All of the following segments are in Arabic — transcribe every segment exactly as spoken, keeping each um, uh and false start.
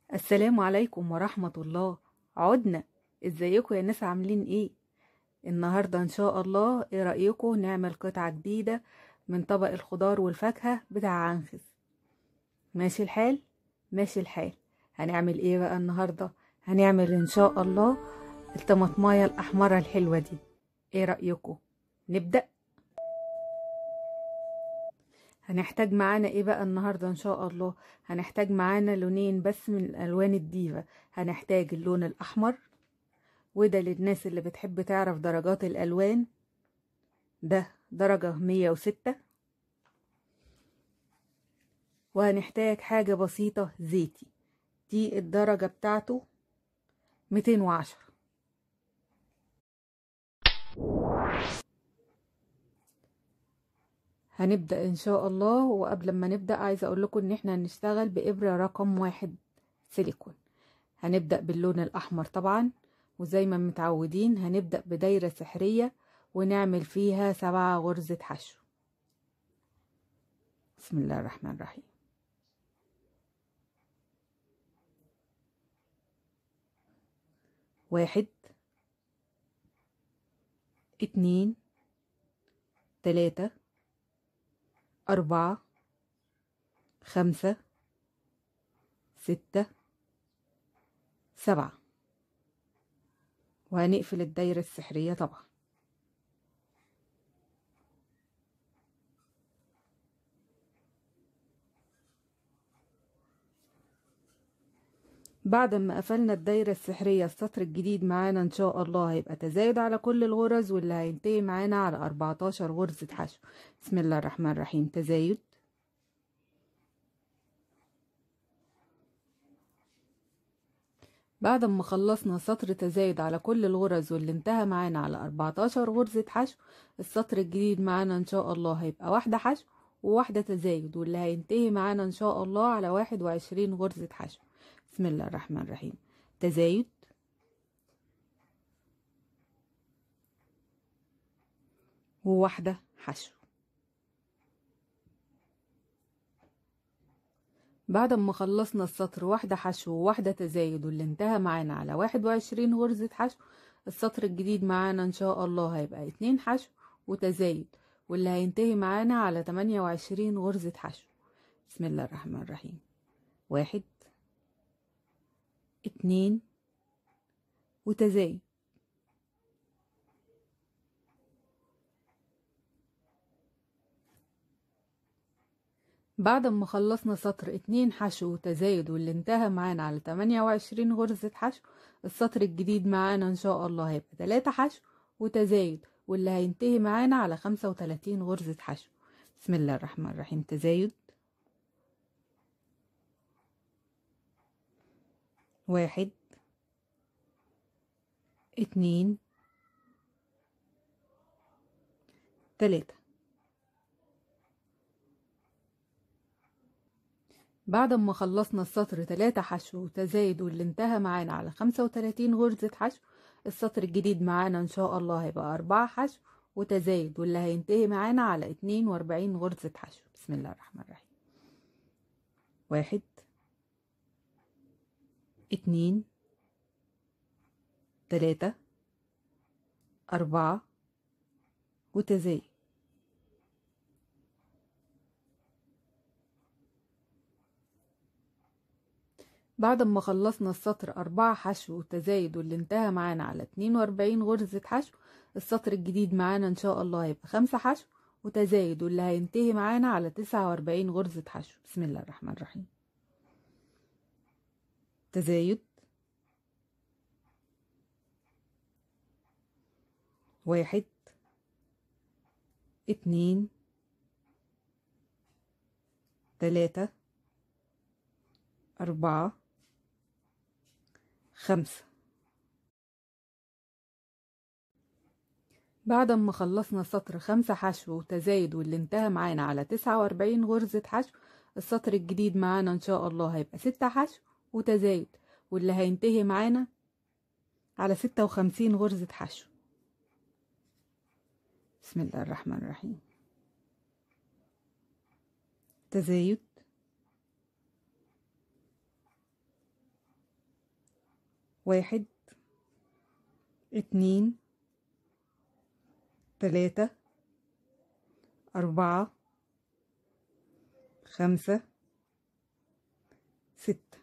السلام عليكم ورحمة الله. عدنا. ازيكم يا ناس؟ عاملين ايه النهاردة؟ ان شاء الله ايه رأيكم نعمل قطعة جديدة من طبق الخضار والفاكهة بتاع عنخز؟ ماشي الحال؟ ماشي الحال. هنعمل ايه بقى النهاردة؟ هنعمل ان شاء الله الطماطماية الأحمرة الحلوة دي. ايه رأيكم نبدأ؟ هنحتاج معانا ايه بقى النهاردة ان شاء الله؟ هنحتاج معانا لونين بس من الالوان الديفا. هنحتاج اللون الاحمر، وده للناس اللي بتحب تعرف درجات الالوان. ده درجة مية وستة. وهنحتاج حاجة بسيطة زيتي، دي الدرجة بتاعته ميتين وعشرة. هنبدأ ان شاء الله. وقبل ما نبدأ عايزة اقول لكم ان احنا هنشتغل بإبرة رقم واحد سيليكون. هنبدأ باللون الأحمر طبعا، وزي ما متعودين هنبدأ بدايرة سحرية ونعمل فيها سبعة غرزة حشو. بسم الله الرحمن الرحيم. واحد، اتنين، تلاتة، أربعة، خمسة، ستة، سبعة. وهنقفل الدايرة السحرية طبعا. بعد ما قفلنا الدايرة السحرية، السطر الجديد معانا ان شاء الله هيبقى تزايد على كل الغرز، واللي هينتهي معانا على أربعتاشر غرزة حشو. بسم الله الرحمن الرحيم. تزايد. بعد ما خلصنا سطر تزايد على كل الغرز واللي انتهى معانا على أربعتاشر غرزة حشو، السطر الجديد معانا ان شاء الله هيبقى واحدة حشو وواحدة تزايد، واللي هينتهي معانا ان شاء الله على واحد وعشرين غرزة حشو. بسم الله الرحمن الرحيم. تزايد وواحدة حشو. بعد ما خلصنا السطر واحدة حشو وواحدة تزايد واللي انتهى معانا على واحد وعشرين غرزة حشو، السطر الجديد معانا ان شاء الله هيبقى اتنين حشو وتزايد، واللي هينتهي معانا على تمانية وعشرين غرزة حشو. بسم الله الرحمن الرحيم. واحد، اتنين، وتزايد. بعد ما خلصنا سطر اتنين حشو وتزايد واللي انتهى معانا على تمانية وعشرين غرزة حشو، السطر الجديد معانا ان شاء الله هيبقى تلاتة حشو وتزايد، واللي هينتهي معانا على خمسة وتلاتين غرزة حشو. بسم الله الرحمن الرحيم. تزايد. واحد، اتنين، تلاتة. بعد ما خلصنا السطر تلاتة حشو وتزايد واللي انتهى معانا على خمسة وتلاتين غرزة حشو، السطر الجديد معانا ان شاء الله هيبقى أربعة حشو وتزايد، واللي هينتهي معانا على اتنين وأربعين غرزة حشو. بسم الله الرحمن الرحيم. واحد، اتنين، تلاتة، أربعة، وتزايد. بعد ما خلصنا السطر أربعة حشو وتزايد واللي انتهى معانا على اتنين وأربعين غرزة حشو، السطر الجديد معانا ان شاء الله هيبقى خمسة حشو وتزايد، واللي هينتهي معانا على تسعة وأربعين غرزة حشو. بسم الله الرحمن الرحيم. تزايد. واحد، اتنين، تلاتة، أربعة، خمسة. بعد ما خلصنا سطر خمسة حشو وتزايد واللي انتهى معانا على تسعة وأربعين غرزة حشو، السطر الجديد معانا ان شاء الله هيبقى ستة حشو وتزايد، واللي هينتهي معانا على ستة وخمسين غرزة حشو. بسم الله الرحمن الرحيم. تزايد. واحد، اتنين، تلاتة، أربعة، خمسة، ستة.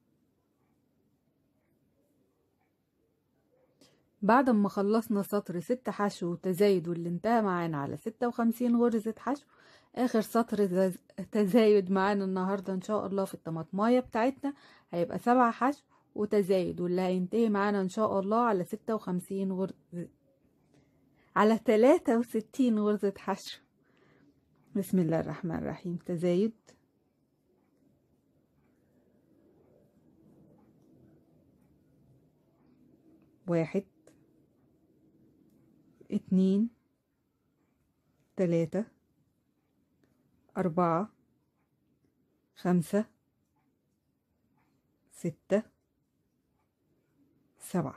بعد ما خلصنا سطر ست حشو وتزايد واللي انتهى معانا على ستة وخمسين غرزة حشو، اخر سطر تزايد معانا النهاردة ان شاء الله في الطماطماية بتاعتنا هيبقى سبع حشو وتزايد، واللي هينتهي معانا ان شاء الله على ستة وخمسين غرزة على تلاتة وستين غرزة حشو. بسم الله الرحمن الرحيم. تزايد، واحد، اتنين، تلاتة، أربعة، خمسة، ستة، سبعة.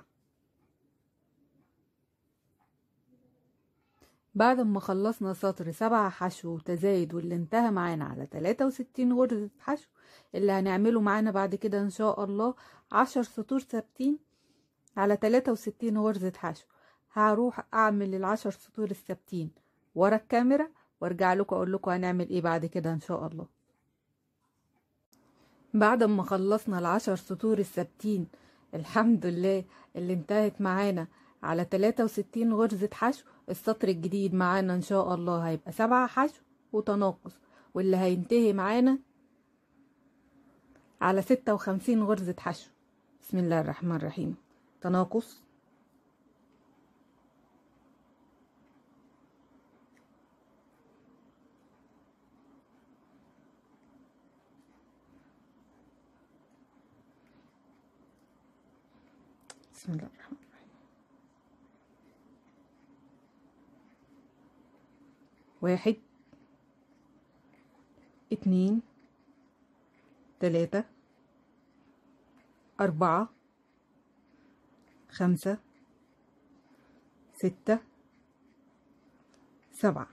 بعد ما خلصنا سطر سبعة حشو وتزايد واللي انتهى معانا على تلاتة وستين غرزة حشو، اللي هنعمله معانا بعد كده ان شاء الله عشر سطور ثابتين على تلاتة وستين غرزة حشو. هروح اعمل العشر سطور الثابتين ورا الكاميرا وارجع لكم اقول لكم هنعمل ايه بعد كده ان شاء الله. بعد ما خلصنا العشر سطور الثابتين الحمد لله اللي انتهت معانا على تلاتة وستين غرزة حشو، السطر الجديد معانا ان شاء الله هيبقى سبعة حشو وتناقص، واللي هينتهي معانا على ستة وخمسين غرزة حشو. بسم الله الرحمن الرحيم. تناقص، بسم الله الرحمن الرحيم. واحد، اتنين، تلاتة، أربعة، خمسة، ستة، سبعة.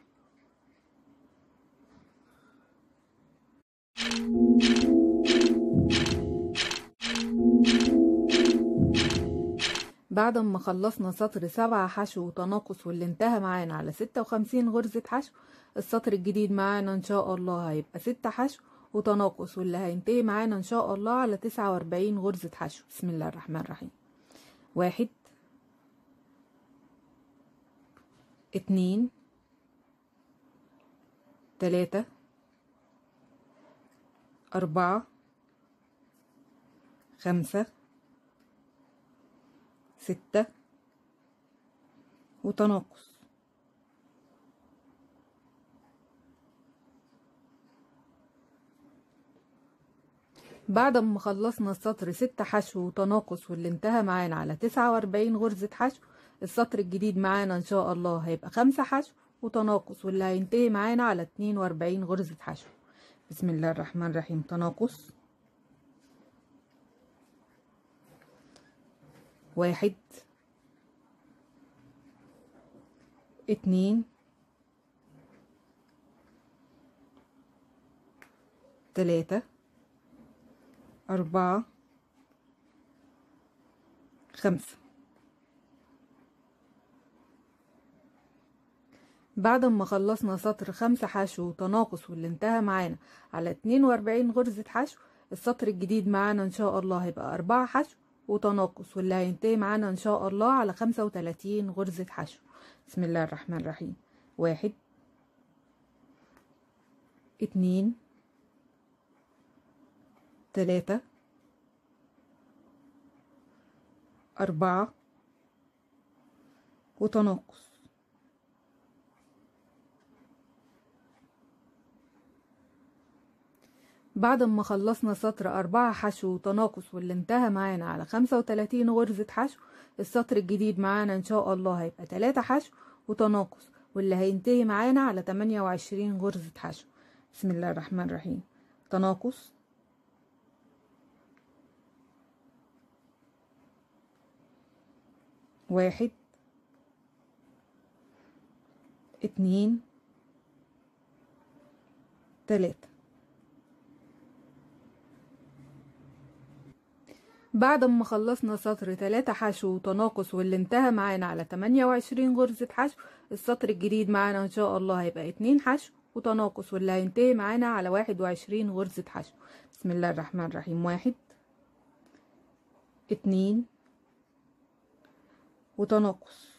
بعد ما خلصنا سطر سبعة حشو وتناقص واللي انتهى معانا على ستة وخمسين غرزة حشو، السطر الجديد معانا ان شاء الله هيبقى ستة حشو وتناقص، واللي هينتهي معانا ان شاء الله على تسعة واربعين غرزة حشو. بسم الله الرحمن الرحيم. واحد، اتنين، تلاتة، أربعة، خمسة، ستة وتناقص. بعد ما خلصنا السطر ستة حشو وتناقص واللي انتهى معانا على تسعة واربعين غرزة حشو، السطر الجديد معانا ان شاء الله هيبقى خمسة حشو وتناقص، واللي هينتهي معانا على اتنين واربعين غرزة حشو. بسم الله الرحمن الرحيم. تناقص، واحد، اتنين، تلاتة، أربعة، خمسة. بعد ما خلصنا سطر خمسة حشو وتناقص واللي انتهى معانا على اتنين واربعين غرزة حشو، السطر الجديد معانا ان شاء الله هيبقى أربعة حشو وتناقص، واللي هينتهي معانا ان شاء الله على خمسة وتلاتين غرزة حشو. بسم الله الرحمن الرحيم. واحد، اتنين، تلاتة، أربعة وتناقص. بعد ما خلصنا سطر أربعة حشو وتناقص واللي انتهى معانا على خمسة وتلاتين غرزة حشو، السطر الجديد معانا ان شاء الله هيبقى تلاتة حشو وتناقص، واللي هينتهي معانا على تمانية وعشرين غرزة حشو. بسم الله الرحمن الرحيم. تناقص، واحد، اتنين، تلاتة. بعد ما خلصنا سطر تلاتة حشو وتناقص واللي انتهى معانا على تمانية وعشرين غرزة حشو، السطر الجديد معانا ان شاء الله هيبقى اتنين حشو وتناقص واللي هينتهي معانا على واحد وعشرين غرزة حشو. بسم الله الرحمن الرحيم. واحد، اتنين، وتناقص.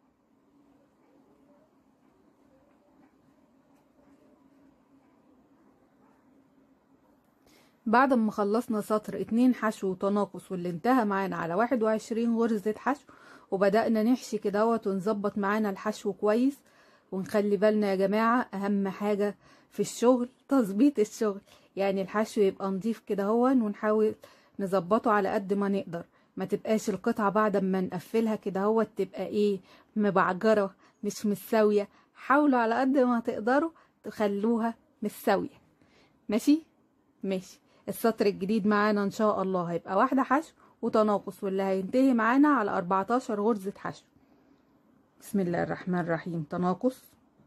بعد ما خلصنا سطر اتنين حشو وتناقص واللي انتهى معانا على واحد وعشرين غرزة حشو، وبدأنا نحشي كدهوت ونظبط معانا الحشو كويس. ونخلي بالنا يا جماعة، اهم حاجة في الشغل تظبيط الشغل، يعني الحشو يبقى نضيف كدهون ونحاول نظبطه على قد ما نقدر. ما تبقاش القطعة بعد ما نقفلها كدهوت تبقى ايه، مبعجرة مش مستوية. حاولوا على قد ما تقدروا تخلوها مستوية. ماشي ماشي. السطر الجديد معانا ان شاء الله هيبقى واحدة حشو وتناقص واللي هينتهي معانا على اربعتاشر غرزة حشو. بسم الله الرحمن الرحيم. تناقص،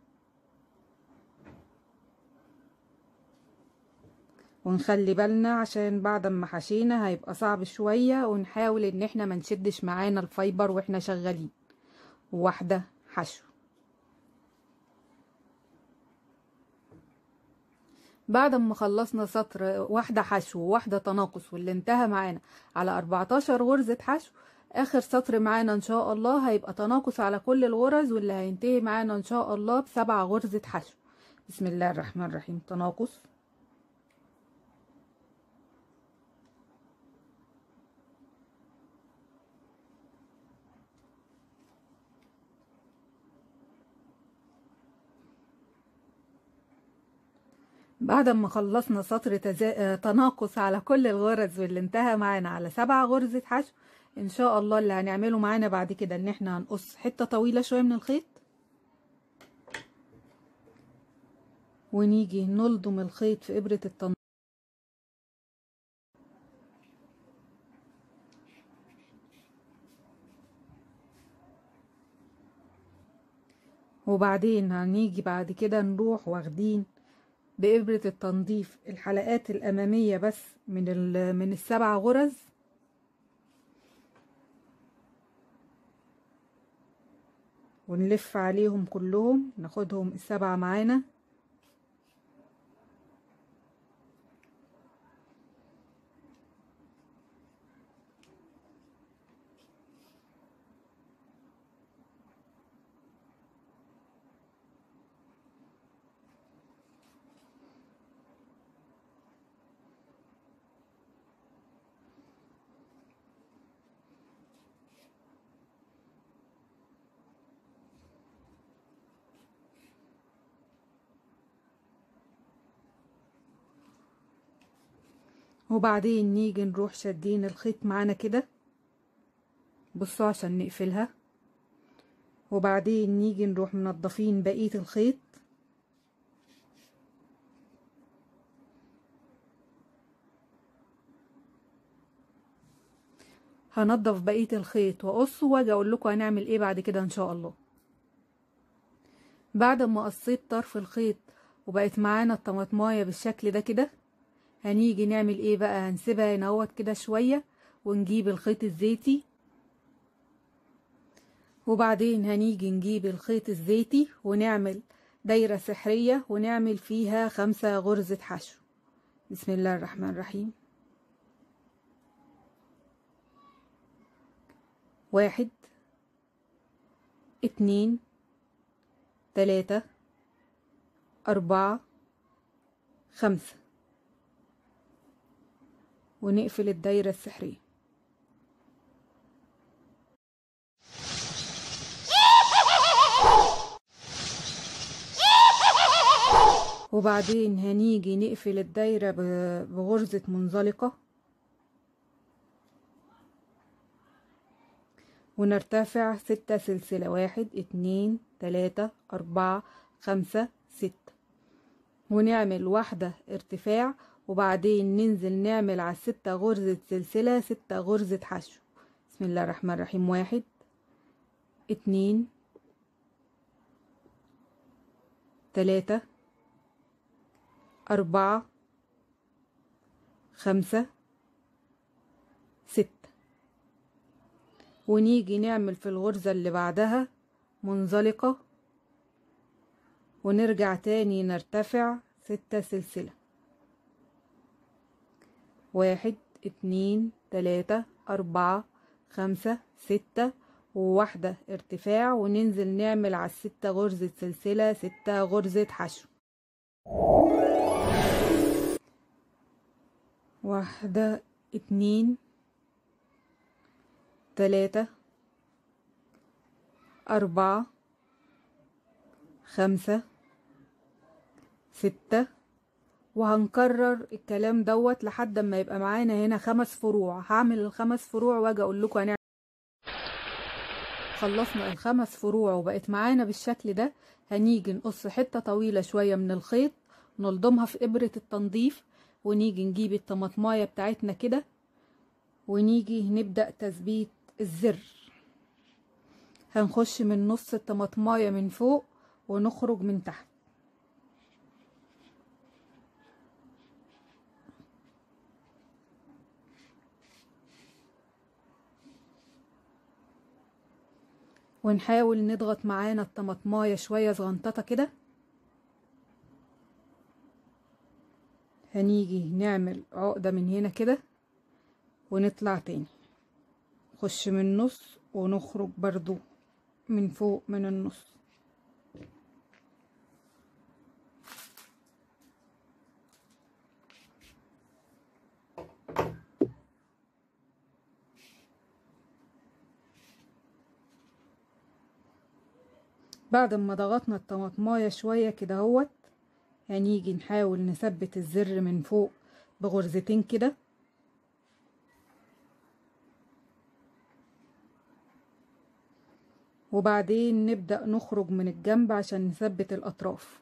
ونخلي بالنا عشان بعد ما حشينا هيبقى صعب شوية، ونحاول ان احنا ما نشدش معانا الفايبر واحنا شغالين. واحدة حشو. بعد ما خلصنا سطر واحدة حشو وواحدة تناقص واللي انتهى معانا على اربعتاشر غرزة حشو، اخر سطر معانا ان شاء الله هيبقى تناقص على كل الغرز واللي هينتهي معانا ان شاء الله بسبع غرزة حشو. بسم الله الرحمن الرحيم. تناقص، بعد ما خلصنا سطر تزا... تناقص على كل الغرز واللي انتهى معانا على سبع غرزة حشو، ان شاء الله اللي هنعمله معانا بعد كده ان احنا هنقص حتة طويلة شوية من الخيط، ونيجي نلضم الخيط في ابرة التنظيف، وبعدين هنيجي بعد كده نروح واخدين بإبرة التنظيف الحلقات الأمامية بس من من السبع غرز، ونلف عليهم كلهم ناخدهم السبعة معانا. وبعدين نيجي نروح شادين الخيط معانا كده، بصوا عشان نقفلها، وبعدين نيجي نروح منضفين بقية الخيط، هنضف بقية الخيط واقصه واجي اقول لكم هنعمل ايه بعد كده ان شاء الله. بعد ما قصيت طرف الخيط وبقت معانا الطماطمايه بالشكل ده كده، هنيجي نعمل ايه بقى، هنسيبها هنا كده شوية ونجيب الخيط الزيتي، وبعدين هنيجي نجيب الخيط الزيتي ونعمل دايرة سحرية ونعمل فيها خمسة غرزة حشو. بسم الله الرحمن الرحيم. واحد، اتنين، تلاتة، اربعة، خمسة، ونقفل الدايرة السحرية. وبعدين هنيجي نقفل الدايرة بغرزة منزلقة، ونرتفع ستة سلسلة، واحد اتنين تلاتة اربعة خمسة ستة، ونعمل واحدة ارتفاع، وبعدين ننزل نعمل على الستة غرزة سلسلة ستة غرزة حشو. بسم الله الرحمن الرحيم. واحد، اتنين، تلاتة، أربعة، خمسة، ستة، ونيجي نعمل في الغرزة اللي بعدها منزلقة، ونرجع تاني نرتفع ستة سلسلة. واحد اتنين تلاتة اربعة خمسة ستة، وواحدة ارتفاع، وننزل نعمل على الستة غرزة سلسلة، ستة غرزة حشو. واحدة اتنين تلاتة أربعة خمسة ستة، وهنكرر الكلام دوت لحد ما يبقى معانا هنا خمس فروع. هعمل الخمس فروع واجي اقول لكم هنعمل. خلصنا الخمس فروع وبقت معانا بالشكل ده. هنيجي نقص حتة طويلة شوية من الخيط، نلضمها في إبرة التنظيف، ونيجي نجيب الطماطماية بتاعتنا كده، ونيجي نبدأ تثبيت الزر. هنخش من نص الطماطماية من فوق ونخرج من تحت. ونحاول نضغط معانا الطماطمايه شويه صغنططه كده. هنيجي نعمل عقده من هنا كده ونطلع تاني، نخش من النص ونخرج برضو من فوق من النص. بعد ما ضغطنا الطماطمايه شويه كده اهوت، هنيجي نحاول نثبت الزر من فوق بغرزتين كده، وبعدين نبدأ نخرج من الجنب عشان نثبت الأطراف.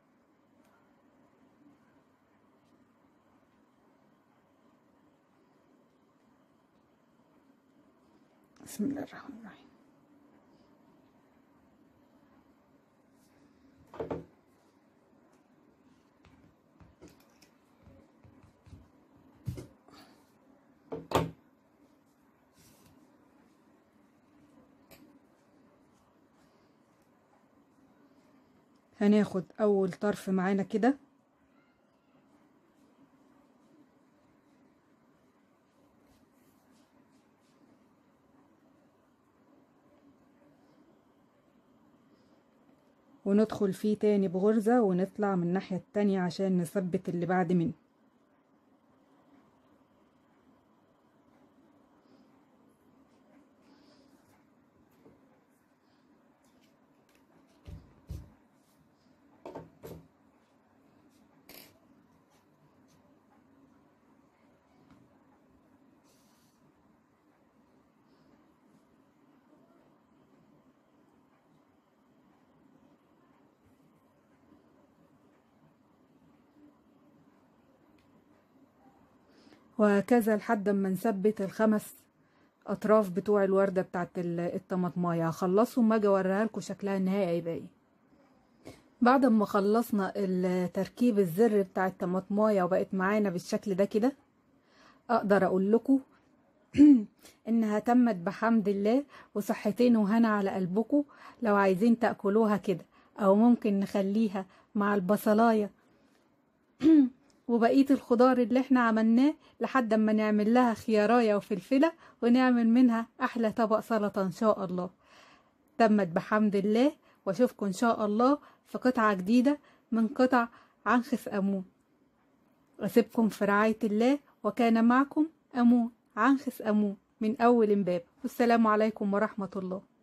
بسم الله الرحمن الرحيم. هناخد اول طرف معانا كده، وندخل فيه تاني بغرزة ونطلع من الناحية التانية عشان نثبت اللي بعد منه. وهكذا لحد ما نثبت الخمس اطراف بتوع الورده بتاعت الطماطمايه. هخلصهم واجي اوريها لكم شكلها النهائي هيبقى ايه. بعد ما خلصنا التركيب الزر بتاع الطماطمايه وبقت معانا بالشكل ده كده، اقدر اقول لكم انها تمت بحمد الله، وصحتين وهنا على قلبكم. لو عايزين تاكلوها كده، او ممكن نخليها مع البصلايه وبقيه الخضار اللي احنا عملناه لحد ما نعمل لها خيارايه وفلفله، ونعمل منها احلى طبق سلطه ان شاء الله. تمت بحمد الله، واشوفكم ان شاء الله في قطعه جديده من قطع عنخس امون. اسيبكم في رعايه الله، وكان معكم امون عنخس امون من اول امبابة. والسلام عليكم ورحمه الله.